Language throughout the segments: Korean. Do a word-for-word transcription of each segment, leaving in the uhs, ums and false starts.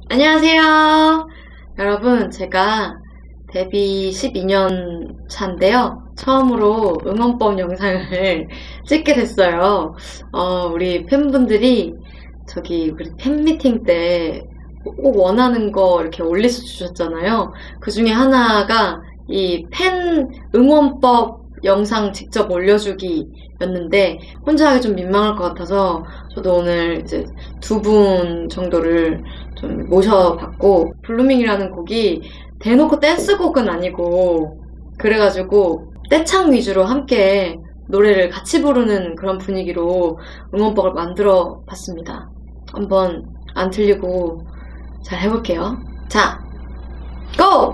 안녕하세요. 여러분, 제가 데뷔 십이 년 차인데요. 처음으로 응원법 영상을 찍게 됐어요. 어, 우리 팬분들이 저기 우리 팬미팅 때 꼭 원하는 거 이렇게 올려서 주셨잖아요. 그 중에 하나가 이 팬 응원법 영상 직접 올려주기였는데 혼자 하기 좀 민망할 것 같아서 저도 오늘 이제 두 분 정도를 좀 모셔봤고, 블루밍이라는 곡이 대놓고 댄스곡은 아니고 그래가지고 떼창 위주로 함께 노래를 같이 부르는 그런 분위기로 응원법을 만들어 봤습니다. 한번 안 틀리고 잘 해볼게요. 자, 고!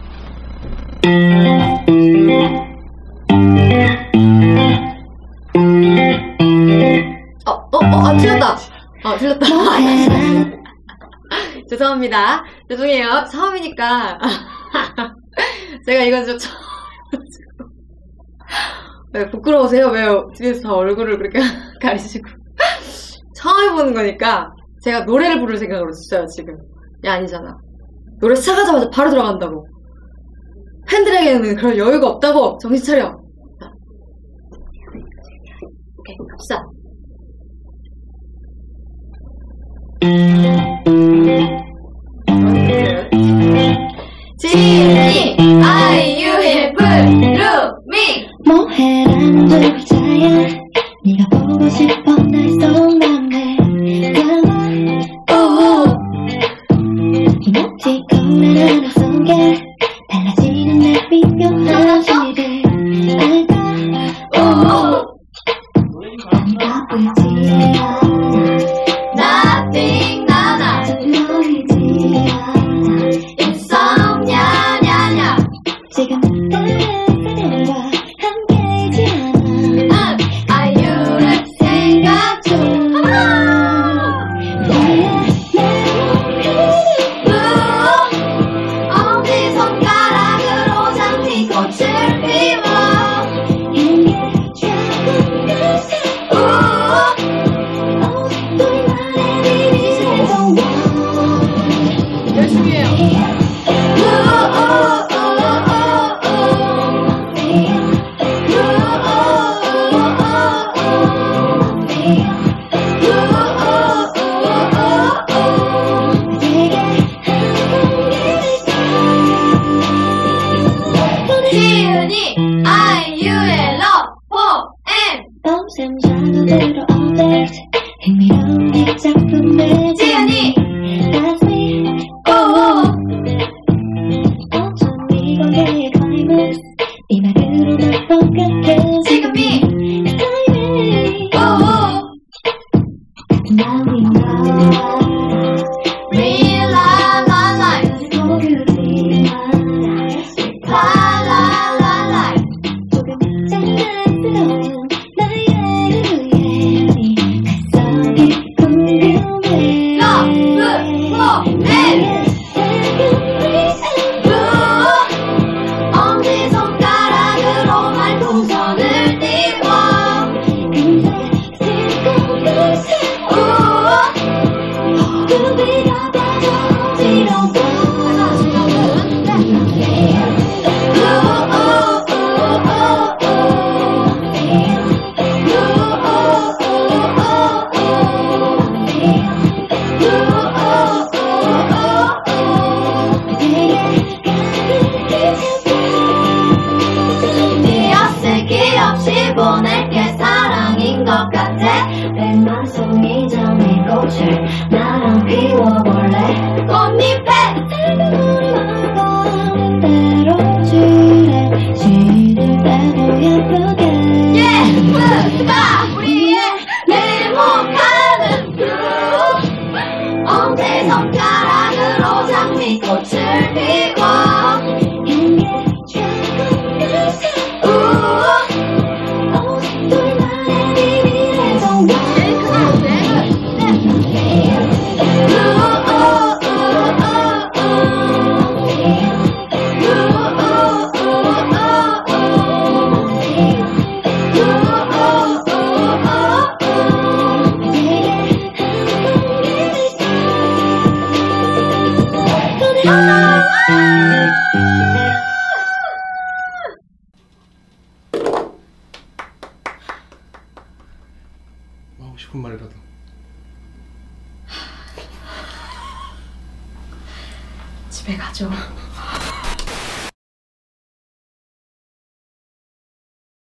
어, 어, 어, 아, 틀렸다. 어, 틀렸다. 죄송합니다. 죄송해요. 처음이니까. 제가 이건 좀 처음. 왜 부끄러우세요? 왜 뒤에서 다 얼굴을 그렇게 가리시고. 처음 해보는 거니까 제가 노래를 부를 생각으로 했어요, 지금. 야, 아니잖아. 노래 시작하자마자 바로 들어간다고. 팬들에게는 그럴 여유가 없다고. 정신 차려. 자. 오케이, 갑시다. 지니 아이유의 블루밍. 뭐해라는 글자야 네가 보고 싶어 날 속남해 이모티콘 하나 속에 달라지는 내 비교한 시를 알까. 안 바쁘지 않아 Nothing 나나 너이지 않아 insomnia 냐냐. 지금 다른 사람과 함께이지 않아 아이유를 생각 중. 엄지손가락으로 장미꽃을 피워. 열심히 해요. 지은이 아이유의 러브포엠. 밤샘 자료대로 업데이트 흥미로운 이 작품을 지은이 어쩜 이거의 클라이맥스 이 말으로 날 뻑같은 지금이 타이밍 Now we know Real life 모르지 La la la la. 조금 장난스러운 나의 루루에 네 뱃속이 궁금해 러브포엠. 엄지손가락으로 말풍선을 띄워. 우리가 봐도 지러워 띄어쓰기 없이 보낼게 사랑인 것 같아. 내 맘속이 잠의 꽃을 나랑 피워볼래. 꽃잎에 하는 대로 주래 시들 때도 예쁘게 예쁘다 우리의 행복하는 뷰. 엄지손가락으로 장미꽃을 피워. 향기 작은 듯 둘만의 비밀의 정원 하고 싶은 말이라도. 집에 가죠.